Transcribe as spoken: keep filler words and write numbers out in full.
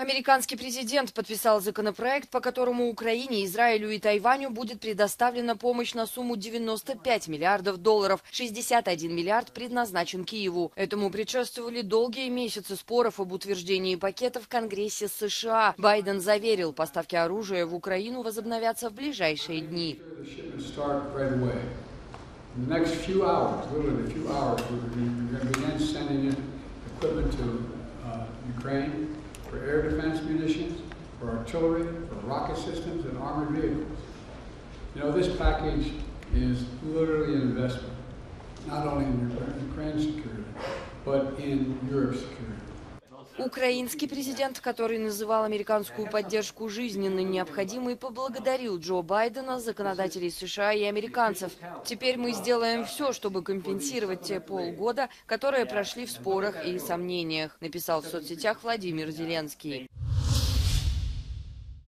Американский президент подписал законопроект, по которому Украине, Израилю и Тайваню будет предоставлена помощь на сумму девяносто пять миллиардов долларов. шестьдесят один миллиард предназначен Киеву. Этому предшествовали долгие месяцы споров об утверждении пакета в Конгрессе США. Байден заверил, поставки оружия в Украину возобновятся в ближайшие дни. For air defense munitions, for artillery, for rocket systems and armored vehicles. You know, this package is literally an investment, not only in Ukraine's security, but in Europe's security. Украинский президент, который называл американскую поддержку жизненно необходимой, поблагодарил Джо Байдена, законодателей США и американцев. Теперь мы сделаем все, чтобы компенсировать те полгода, которые прошли в спорах и сомнениях, написал в соцсетях Владимир Зеленский.